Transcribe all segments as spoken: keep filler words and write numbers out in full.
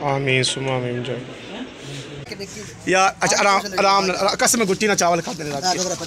आमीन सुमा आमीन जो यार। अच्छा आराम आराम कसम में गुट्टी ना चावल खाते हैं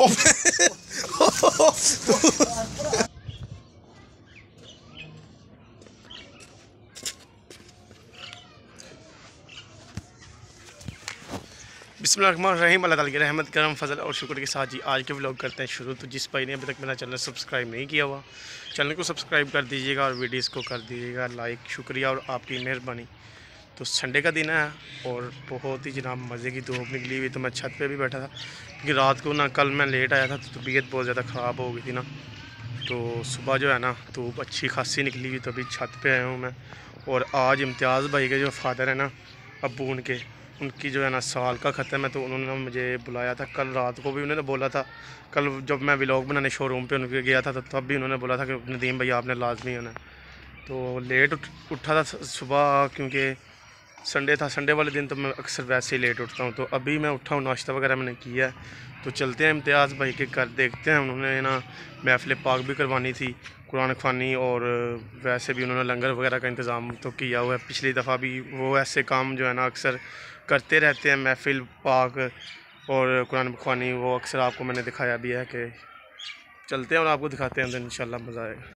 बिस्मिल्लाहिर्रहमानिर्रहीम। अल्लाह ताला की रहमत करम फजल और शुक्र के साथ जी आज के व्लॉग करते हैं शुरू। तो जिस भाई ने अभी तक मेरा चैनल सब्सक्राइब नहीं किया हुआ चैनल को सब्सक्राइब कर दीजिएगा और वीडियोस को कर दीजिएगा लाइक। शुक्रिया और आपकी मेहरबानी। तो संडे का दिन है और बहुत ही जनाब मज़े की धूप निकली हुई। तो मैं छत पे भी बैठा था क्योंकि रात को ना कल मैं लेट आया था तो तबीयत बहुत ज़्यादा ख़राब हो गई थी ना। तो सुबह जो है ना धूप अच्छी खासी निकली हुई, तो अभी छत पे आया हूँ मैं। और आज इम्तियाज़ भाई के जो फादर है ना अब्बू उनके उनकी जो है ना साल का ख़त्म है, तो उन्होंने ना मुझे बुलाया था। कल रात को भी उन्होंने बोला था, कल जब मैं व्लॉग बनाने शोरूम पे उनके गया था तो तब भी उन्होंने बोला था कि नदीम भाई आपने लाजमी होना। तो लेट उठ, उठा था सुबह क्योंकि संडे था। संडे वाले दिन तो मैं अक्सर वैसे ही लेट उठता हूँ। तो अभी मैं उठा हूँ, नाश्ता वगैरह मैंने किया है। तो चलते हैं इम्तियाज़ भाई के घर, देखते हैं। उन्होंने ना महफिल पाक भी करवानी थी, कुरान ख़वानी, और वैसे भी उन्होंने लंगर वगैरह का इंतज़ाम तो किया हुआ है। पिछली दफ़ा भी वो ऐसे काम जो है ना अक्सर करते रहते हैं, महफिल पाक और कुरान ख़वानी, वो अक्सर आपको मैंने दिखाया भी है। कि चलते हैं और आपको दिखाते हैं, तो इंशाल्लाह मज़ा आएगा।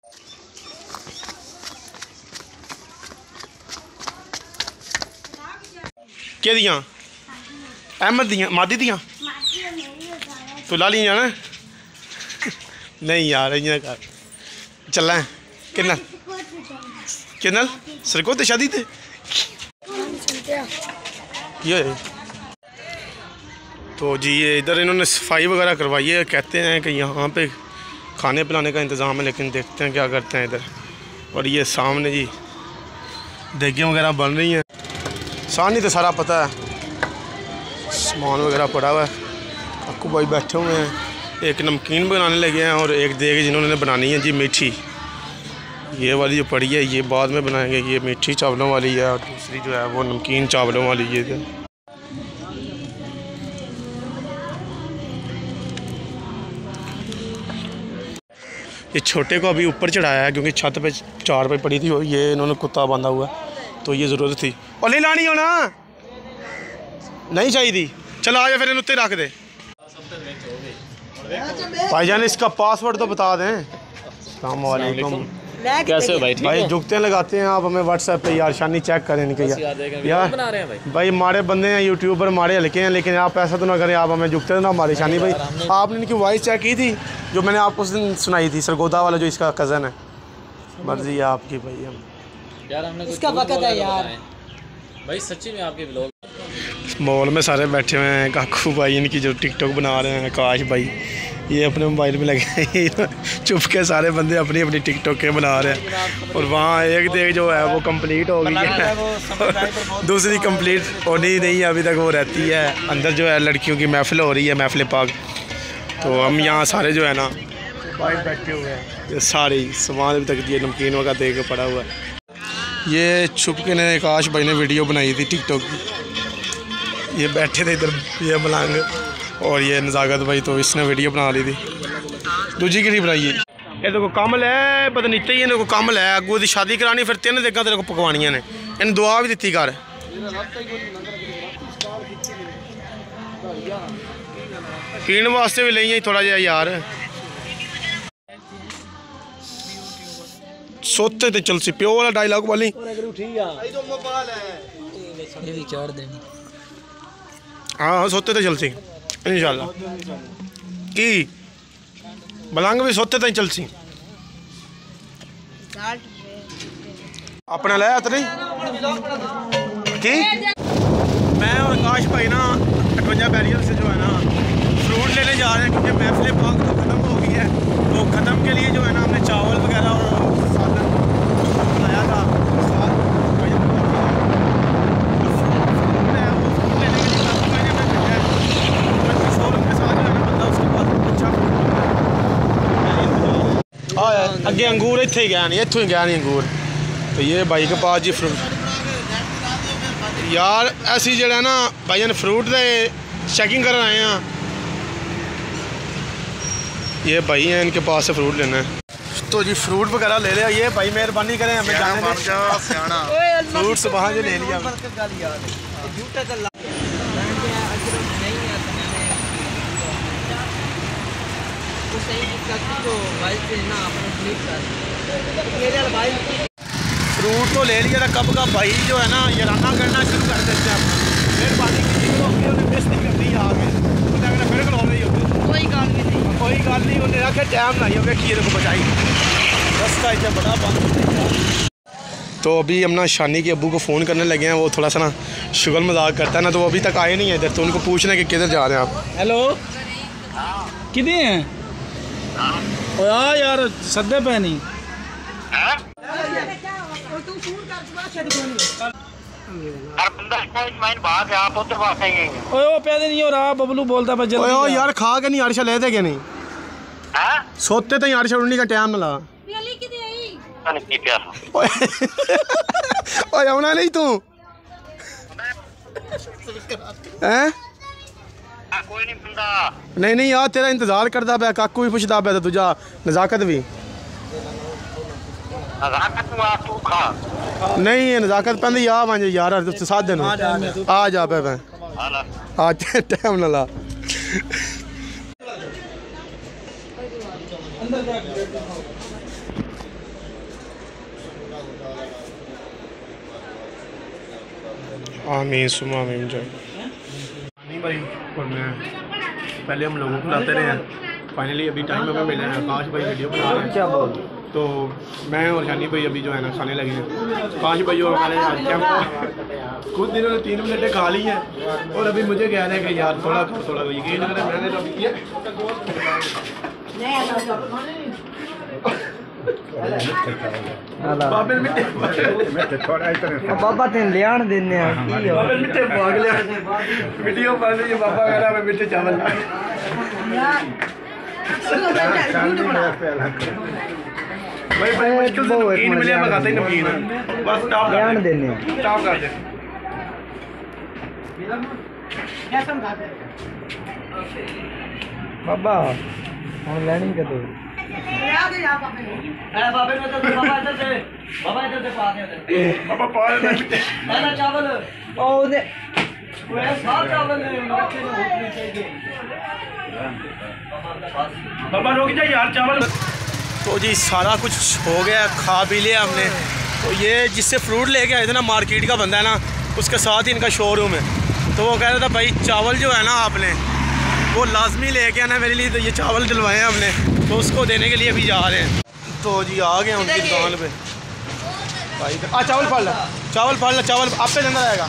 क्या दियाँ अहमद दियाँ मादी दियाँ तो ला ली जाना नहीं यार इं कर चलना है कि कि सरको तो शादी थे ये। तो जी ये इधर इन्होंने सफाई वगैरह करवाई है। कहते हैं कि यहाँ पे खाने पिलाने का इंतज़ाम है, लेकिन देखते हैं क्या करते हैं इधर। और ये सामने जी देगियाँ वगैरह बन रही हैं। सानी तो सारा पता है, सामान वगैरह पड़ा हुआ है। काकू भाई बैठे हुए हैं, एक नमकीन बनाने लगे हैं और एक देग जिन्होंने बनानी है जी मीठी। ये वाली जो पड़ी है ये बाद में बनाएंगे, ये मीठी चावलों वाली है और दूसरी जो है वो नमकीन चावलों वाली है। ये छोटे को अभी ऊपर चढ़ाया है क्योंकि छत पे चार पे पड़ी थी, ये इन्होंने कुत्ता बांधा हुआ है तो ये ज़रूरत थी। और नहीं लानी हो ना नहीं चाहिए थी, चलो आ जा फिर उत्ते रख दे। भाईजान इसका पासवर्ड तो बता दें। अस्सलाम वालेकुम। कैसे हो भाई? भाई जुगते लगाते हैं आप हमें व्हाट्सएप पे यार, शानी चेक करें इनके यार यार बना रहे हैं भाई। भाई हमारे बंदे हैं यूट्यूबर, हमारे हल्के हैं, लेकिन आप ऐसा तो ना करें, आप हमें जुगते ना हमारी शानी। भाई आपने इनकी वॉइस चेक की थी जो मैंने आपको उस दिन सुनाई थी, सरगोदा वाला जो इसका कज़न है। मर्जी है आपकी भाई। हम यार हमने इसका वक्त है यार भाई, सच्ची में आपके व्लॉग मॉल में सारे बैठे हुए हैं। काकू भाई इनकी जो टिकटॉक बना रहे हैं, आकाश भाई ये अपने मोबाइल में लगे हैं चुप के सारे बंदे अपनी अपनी टिकटॉक के बना रहे हैं। और वहाँ एक देख जो है वो कंप्लीट हो गई है, दूसरी कंप्लीट होनी नहीं है अभी तक, वो रहती है अंदर। जो है लड़कियों की महफिल हो रही है, महफिल पाक। तो हम यहाँ सारे जो है ना बाहर बैठे हुए हैं, ये सारे सामान अभी तक ये नमकीन वगैरह दे के पड़ा हुआ है। ये छुप के ने आकाश भाई ने वीडियो बनाई थी टिकटॉक की, ये बैठे थे इधर ये मलंग और ये नज़ाकत भाई, तो इसने वीडियो बना ली थी। दूजी की बनाई है ये देखो कमल है पता नहीं ही इन्हें को कमल है अगू की शादी करानी, फिर तीन देगा तेरे को पकवानिया ने, इन दुआ भी दी कर पीने वास्ते भी ले थोड़ा जहा यार। सोते ते चल सी प्यो वाला डायलॉग वाली हाँ हाँ सोते ते चल सी इंशाल्लाह की बलंग भी सोते ते चल सी अपना लाया तो नहीं की। मैं और आकाश भाई ना अठवंजा बैरियर से जो है ना फ्रूट लेने जा रहे हैं क्योंकि महफिल पाक तो ख़त्म हो गई है। तो ख़त्म के लिए जो है ना हमने चावल वगैरह और सालन बनाया था। अगे अंगूर इतने ही गया नहीं, इतों ही गया नहीं अंगूर। तो ये भाई के पास जी फ्रूट यार ऐसी जगह ना भाई ने फ्रूट दे चेकिंग कर आए हैं। ये भाई हैं इनके पास से फ्रूट लेना है। तो जी फ्रूट वगैरह ले लिया, ये भाई मेहरबानी करें हमें जाने दें। फ्रूट्स वहाँ से ले लिया। फ्रूट तो ले लिया था, कब का भाई जो है ना ये राना करना शुरू कर देते हैं। मेहरबानी की मिस नहीं करती आगे फिर खलो रही होती कोई गल नहीं कोई गल नहीं उन्हें आखे टाइम नहीं हो गया खीर को बचाई रास्ता इतना बड़ा बंद। तो अभी हम ना शानी के अब्बू को फ़ोन करने लगे हैं, वो थोड़ा सा ना शुगल मजाक करता है ना, तो वो अभी तक आए नहीं है इधर, तो उनको पूछना कि किधर जा रहे हैं आप। हेलो किधर हैं? ओ यार यार सदे पे नहीं ओए पैदे नहीं हो रहा, बबलू बोलता है जल्दी। ओए यार खा के नहीं आरशा ले दे के नहीं सोते तो आरशा उड़ने का टाइम मिला। ओए आना नहीं तू हैं? नहीं नहीं यार तेरा इंतजार करता पाया, काकू भी पुछदा पाया, तुझा नजाकत भी नहीं नजाकत पैंदी आ वंज यार साथ दिन आ जा पे आ टाइम ना ला। आमीन सुमा आमीन जय। नहीं भाई और मैं पहले हम लोगों को लाते रहे हैं, फाइनली अभी टाइम हमें मिला है। आकाश भाई वीडियो बना रहे हैं, क्या बोल तो मैं और शानी भाई अभी जो है ना खाने लगे हैं। आकाश भाई और हमारे क्या खुद दिनों ने तीन मिनटें खा ली हैं और अभी मुझे कह रहे हैं कि यार थोड़ा थोड़ा यकीन करें मैंने तो अभी बाबा तेन लियान देने मिठे भाग लिया वीडियो बन रही है, बाबा कह रहा है मिठे चावल भाई भाई मुश्किल से नमकीन मिले मैं खाता ही नमकीन है बस टॉप लियान देने टॉप कर दे बाबा हम लैनिंग कर दो बाबा इधर से बाबा इधर से पा दे बाबा पा दे मिठे ना चावल ओ दे वो साथ चावल बच्चे ने होटल चाहिए बाबा रुक जा यार चावल। तो जी सारा कुछ हो गया, खा पी लिया हमने। तो ये जिससे फ्रूट लेके आए थे ना मार्केट का बंदा है ना, उसके साथ ही इनका शोरूम है, तो वो कह रहा था भाई चावल जो है ना आपने वो लाजमी लेके आना मेरे लिए, तो ये चावल दिलवाए हैं हमने, तो उसको देने के लिए अभी जा रहे हैं। तो जी आ गए उनकी दुकान पे भाई आ चावल फाड़ ला चावल फाड़ ला चावल आप पे अंदर आएगा।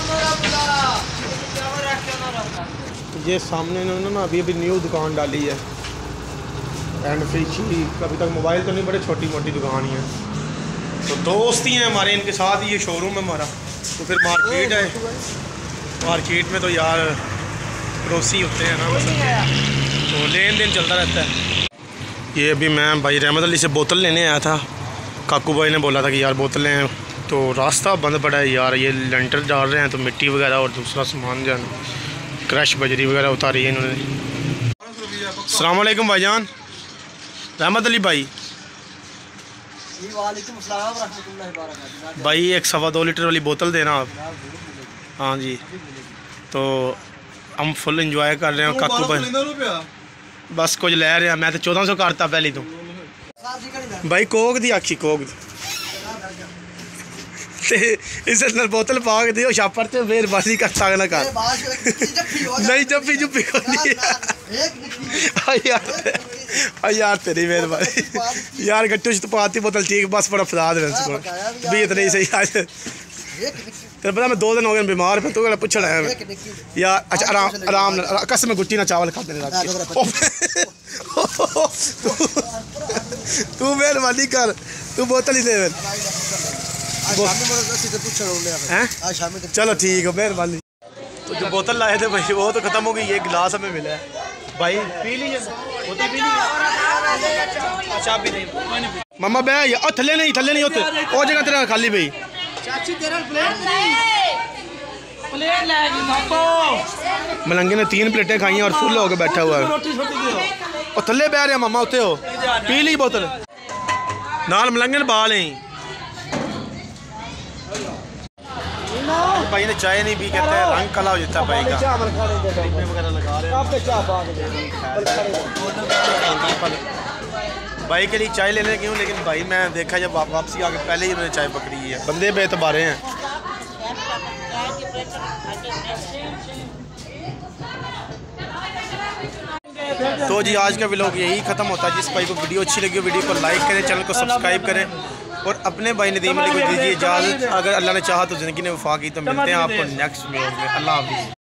ये सामने इन्होंने ना अभी अभी न्यू दुकान डाली है एंड फिश ही, अभी तक मोबाइल तो नहीं, बड़े छोटी मोटी दुकान ही है। तो दोस्त ही हैं हमारे, इनके साथ ही ये शोरूम है हमारा। तो फिर मार्केट है, मार्केट में तो यार पड़ोसी होते हैं ना, तो लेन देन चलता रहता है। ये अभी मैं भाई रहमत अली से बोतल लेने आया था, काकू भाई ने बोला था कि यार बोतल लें, तो रास्ता बंद पड़ा है यार, ये लेंटर डाल रहे हैं तो मिट्टी वगैरह और दूसरा सामान जो है क्रश बजरी वगैरह उतारी है इन्होंने। अस्सलाम वालेकुम भाईजान, रहमत अली भाई। वालेकुम अस्सलाम रहमतुल्लाहि व बरकातहू। भाई एक सवा दो लीटर वाली बोतल देना आप। हाँ जी, तो हम फुल इंजॉय कर रहे हैं काकू भाई, बस कुछ ले रहे हैं। मैं तो चौदह सौ करता पहले तो भाई कोक दी आखी कोक दी इस बोतल पा के दियो छापर से फिर बासी कर सकना कर नहीं जप्पी जुप्पी यार यार तेरी मेहरबानी यार गट्टू तो पाती बोतल ठीक बस बड़ा फसा दे भी इतनी सही आज तेरे पता मैं दो दिन हो गए बीमार पे, तो पूछ रहा है यार। अच्छा आराम आराम कसम में गुट्टी ना चावल खा देने तू मेहरबानी कर, तू बोतल ही दे चलो ठीक है मेहरबानी। तो जो बोतल लाए थे भाई वो तो खत्म हो गई, ये गिलास हमें मिला है भाई, पी लीजिए मम्मा बह और थले नहीं थले नहीं होते और जगह तेरा खाली भाई मलंगे ने तीन प्लेटें खाई और फुल होकर बैठा हुआ है और थले बह रहे मम्मा होते हो, पी ली बोतल। नाल मलंगन बाल हैं। भाई ने चाय नहीं पी, कहते हैं रंग काला हो जाता है भाई का। भाई के लिए चाय लेने क्यों, लेकिन भाई मैं देखा जब आप वापसी आके पहले ही उन्होंने चाय पकड़ी है। बंदे बेतबारे हैं। तो जी आज का व्लॉग यही ख़त्म होता है। जिस भाई को वीडियो अच्छी लगी वीडियो को लाइक करें, चैनल को सब्सक्राइब करें और अपने भाई नदीम अली को दीजिए इजाज़त। अगर अल्लाह ने चाहा तो ज़िंदगी ने वफा की। तो मिलते हैं आपको नेक्स्ट व्लॉग में। अल्लाह हाफ़िज़।